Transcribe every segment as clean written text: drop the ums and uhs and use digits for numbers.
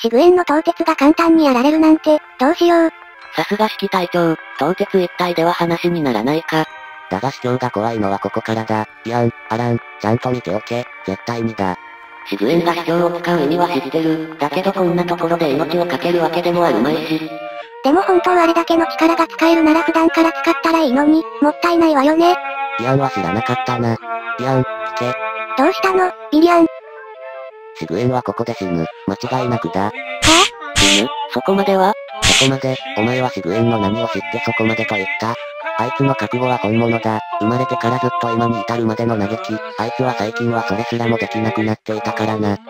支具園の東鉄が簡単にやられるなんて、どうしよう。 さすが指揮隊長、東鉄一体では話にならないか。 だが司教が怖いのはここからだ。イアン、アラン、ちゃんと見ておけ、絶対にだ。 支具園が司教を使う意味は知ってる。だけどこんなところで命を懸けるわけでもあるまいし。 でも本当あれだけの力が使えるなら普段から使ったらいいのに、もったいないわよね。 イアンは知らなかったな。イアン、聞け。 どうしたの、ビリアン。 支具園はここで死ぬ。間違いなくだ。 は死ぬ？そこまでは？ そこまで、お前は支具園の何を知ってそこまでと言った？あいつの覚悟は本物だ。生まれてからずっと今に至るまでの嘆き。あいつは最近はそれすらもできなくなっていたからな。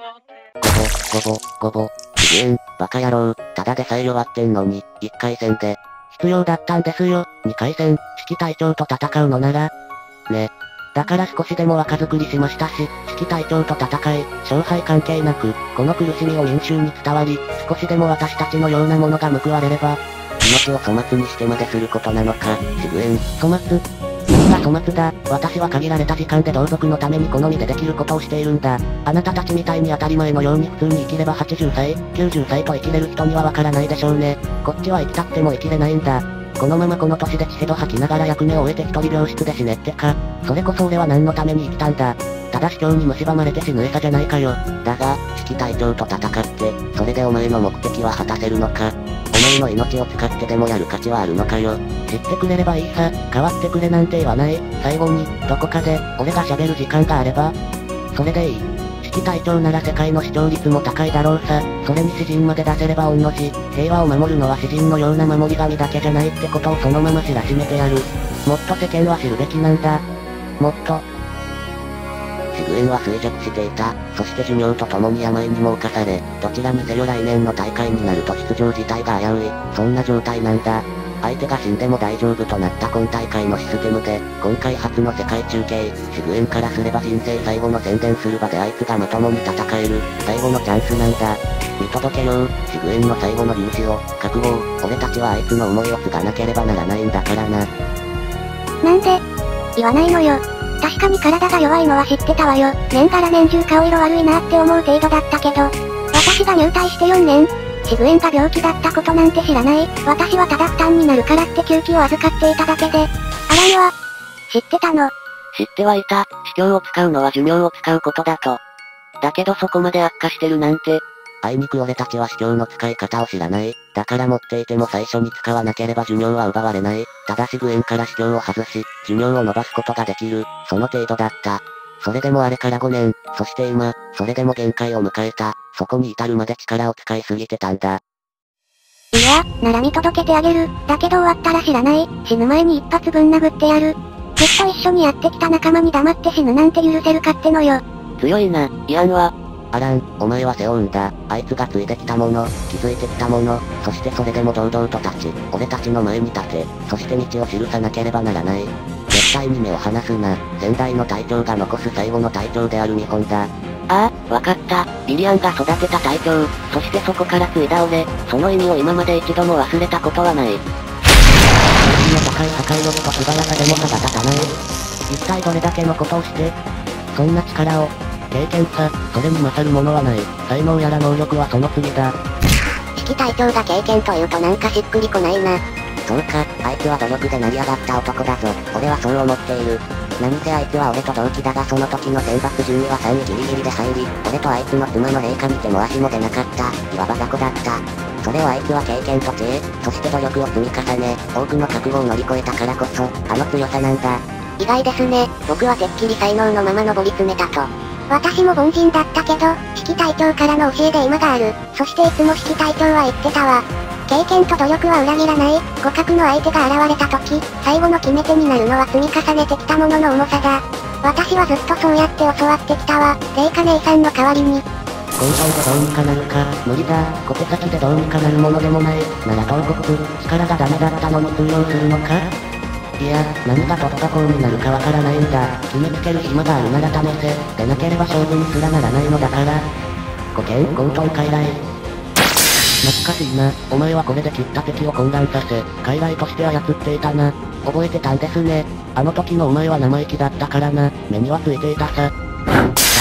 ごぼ。支具園、バカ野郎。ただでさえ弱ってんのに、1回戦で。 必要だったんですよ、2回戦、指揮隊長と戦うのなら。ね。だから少しでも若作りしましたし、指揮隊長と戦い、勝敗関係なく、この苦しみを民衆に伝わり、少しでも私たちのようなものが報われれば、 命を粗末にしてまですることなのか、支具園。 粗末？何が粗末だ。私は限られた時間で同族のために好みでできることをしているんだ。あなたたちみたいに当たり前のように普通に生きれば80歳、90歳と生きれる人にはわからないでしょうね。こっちは生きたくても生きれないんだ。このままこの年で血へど吐きながら役目を終えて一人病室で死ねってか。それこそ俺は何のために生きたんだ。ただ司教に蝕まれて死ぬ餌じゃないかよ。 だが、指揮隊長と戦って、それでお前の目的は果たせるのか。お前の命を使ってでもやる価値はあるのかよ。 知ってくれればいいさ。変わってくれなんて言わない。最後に、どこかで、俺が喋る時間があれば。それでいい。指揮隊長なら世界の視聴率も高いだろうさ。それに詩人まで出せれば御の字。平和を守るのは詩人のような守り神だけじゃないってことをそのまま知らしめてやる。もっと世間は知るべきなんだ。もっと。 支具園は衰弱していた。そして寿命と共に病にも侵され、どちらにせよ来年の大会になると出場自体が危うい。そんな状態なんだ。相手が死んでも大丈夫となった今大会のシステムで、今回初の世界中継、支具園からすれば人生最後の宣伝する場であいつがまともに戦える、最後のチャンスなんだ。見届けよう、支具園の最後の勇姿を、覚悟を、俺たちはあいつの思いを継がなければならないんだからな。 なんで言わないのよ。確かに体が弱いのは知ってたわよ。年がら年中顔色悪いなって思う程度だったけど、私が入隊して4年、支具園が病気だったことなんて知らない。私はただ負担になるからって休憩を預かっていただけで。アランは、知ってたの。 知ってはいた。司教を使うのは寿命を使うことだと。だけどそこまで悪化してるなんて。 あいにく俺たちは司教の使い方を知らない。だから持っていても最初に使わなければ寿命は奪われない。ただ支具園から司教を外し、寿命を伸ばすことができる。その程度だった。それでもあれから5年、そして今、それでも限界を迎えた。そこに至るまで力を使いすぎてたんだ。 いや、なら見届けてあげる。だけど終わったら知らない。死ぬ前に一発分殴ってやる。ずっと一緒にやってきた仲間に黙って死ぬなんて許せるかってのよ。 強いな、イアンは。 アラン、お前は背負うんだ。あいつがついてきたもの、気づいてきたもの、そしてそれでも堂々と立ち、俺たちの前に立て、そして道を記さなければならない。絶対に目を離すな。先代の隊長が残す最後の隊長である日本だ。 ああ、わかった。ビリアンが育てた隊長、そしてそこから継いだ俺、その意味を今まで一度も忘れたことはない。 意識の高い破壊力と素早さでも差が立たない。一体どれだけのことをして、そんな力を、経験さ、それに勝るものはない。才能やら能力はその次だ。 指揮隊長が経験というとなんかしっくりこないな。 そうか、あいつは努力で成り上がった男だぞ。俺はそう思っている。何せあいつは俺と同期だがその時の選抜順位は3位ギリギリで入り、俺とあいつの妻の霊下見ても足も出なかった、いわば雑魚だった。それをあいつは経験と知恵、そして努力を積み重ね、多くの覚悟を乗り越えたからこそ、あの強さなんだ。 意外ですね。僕はてっきり才能のまま上り詰めたと。私も凡人だったけど、指揮隊長からの教えで今がある。そしていつも指揮隊長は言ってたわ。経験と努力は裏切らない。互角の相手が現れた時、最後の決め手になるのは積み重ねてきたものの重さだ。私はずっとそうやって教わってきたわ。レイカ姉さんの代わりに。 根本でどうにかなるか、無理だ。小手先でどうにかなるものでもない。なら東国力がダメだったのに通用するのか。いや、何が突破口になるかわからないんだ。決めつける暇があるなら試せ。でなければ勝負にすらならないのだから。古剣混沌傀儡。懐かしいな。お前はこれで切った敵を混乱させ、傀儡として操っていたな。覚えてたんですね。あの時のお前は生意気だったからな。目にはついていたさ。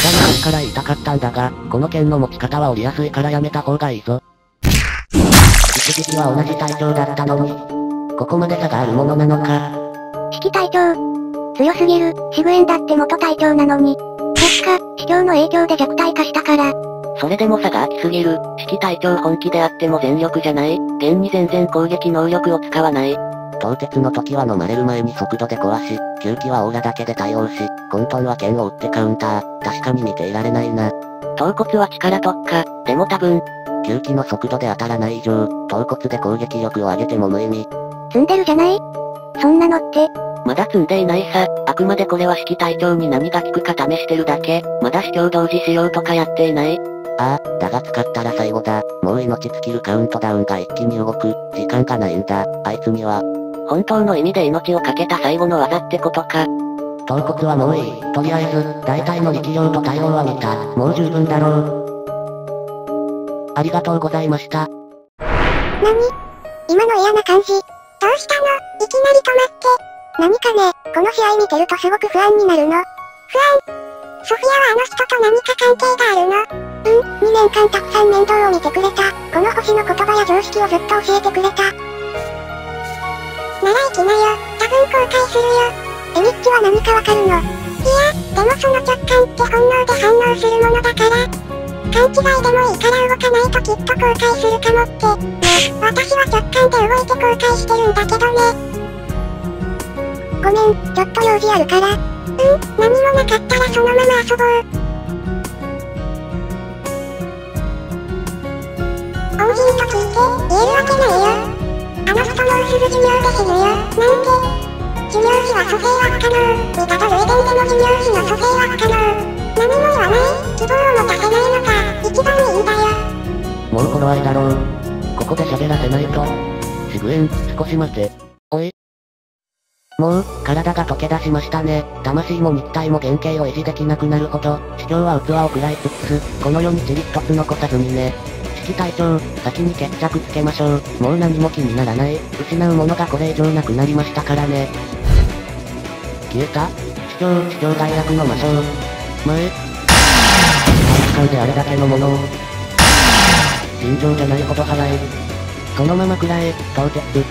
前から言いたかったんだが、この剣の持ち方は折りやすいからやめた方がいいぞ。一時期は同じ隊長だったのに、ここまで差があるものなのか。 指揮隊長。強すぎる、シグエンだって元隊長なのに。確か、司教の影響で弱体化したから。 それでも差が空きすぎる。指揮隊長本気であっても全力じゃない。現に全然攻撃能力を使わない。 凍結の時は飲まれる前に速度で壊し、吸気はオーラだけで対応し、混沌は剣を打ってカウンター。確かに見ていられないな。 頭骨は力特化。でも多分、 吸気の速度で当たらない以上、頭骨で攻撃力を上げても無意味。 積んでるじゃない？そんなのって。 まだ積んでいないさ。あくまでこれは指揮隊長に何が効くか試してるだけ。まだ司教同時使用とかやっていない。 ああ、だが使ったら最後だ。もう命尽きるカウントダウンが一気に動く。時間がないんだ、あいつには。 本当の意味で命をかけた最後の技ってことか。 頭骨はもういい。とりあえず、大体の力量と対応は見た。もう十分だろう。ありがとうございました。 何？今の嫌な感じ。どうしたの？いきなり止まって。何かね、この試合見てるとすごく不安になるの。不安？ソフィアはあの人と何か関係があるの？2年間たくさん面倒を見てくれた。この星の言葉や常識をずっと教えてくれた。なら行きなよ。多分後悔するよ。エミッチは何かわかるの？いや、でもその直感って本能で反応するものだから。勘違いでもいいから動かないときっと後悔するかもって。私は直感で動いて後悔してるんだけどね。ごめん、ちょっと用事あるから。何もなかったらそのまま遊ぼう。恩人と聞いて、言えるわけないよ。あの人もうすぐ寿命で死ぬよ。なんで？寿命費は蘇生は不可能。ミカドルエデンでの寿命費の蘇生は不可能。何も言わない。希望を持たせないのが、一番いいんだよ。 もう頃合いだろう。ここで喋らせないと。シグエン、少し待て。おい。もう、体が溶け出しましたね。魂も肉体も原型を維持できなくなるほど、司教は器を食らい尽くす。この世に塵一つ残さずにね。指揮隊長、先に決着つけましょう。もう何も気にならない。失うものがこれ以上なくなりましたからね。消えた？司教大学の魔性。前。短期間であれだけのものを。尋常じゃないほど払え。そのまま食らえ、凍結。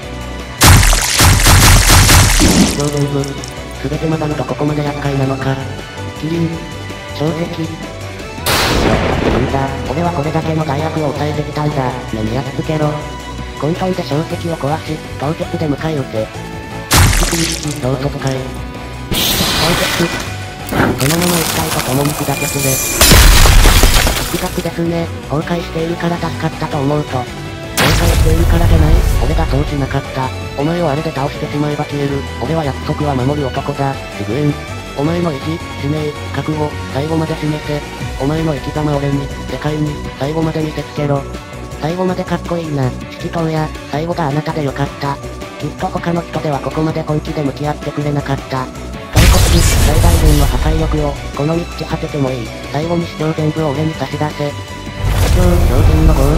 司教全部。すべて曲がるとここまで厄介なのか。キリン。衝撃。なんだ、俺はこれだけの害悪を抑えてきたんだ。目に焼き付けろ。混沌で衝撃を壊し、凍結で迎え撃て。同窓会。凍結。そのまま一体と共に砕けすれ。複雑ですね。崩壊しているから助かったと思うと。崩壊しているからじゃない。俺がそうしなかった。お前をあれで倒してしまえば消える。俺は約束は守る男だ。シグエン。お前の意地、使命、覚悟、最後まで示せ。お前の生き様俺に、世界に、最後まで見せつけろ。最後までかっこいいな。指揮塔や、最後があなたでよかった。きっと他の人ではここまで本気で向き合ってくれなかった。最大限の破壊力を、この道果ててもいい。最後に主張全部を俺に差し出せ。主張、標準のゴール。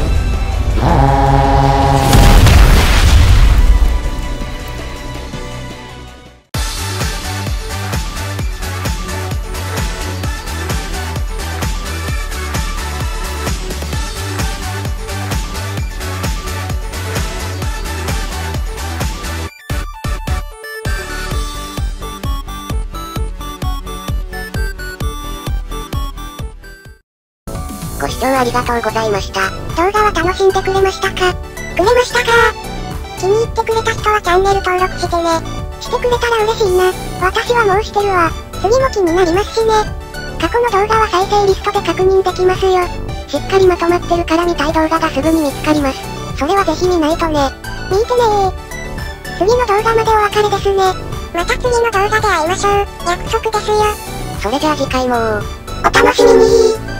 ご視聴ありがとうございました。動画は楽しんでくれましたか？気に入ってくれた人はチャンネル登録してね。してくれたら嬉しいな。私はもうしてるわ。次も気になりますしね。過去の動画は再生リストで確認できますよ。しっかりまとまってるから見たい動画がすぐに見つかります。それはぜひ見ないとね。見てねー。次の動画までお別れですね。また次の動画で会いましょう。約束ですよ。それじゃあ次回もお楽しみにー。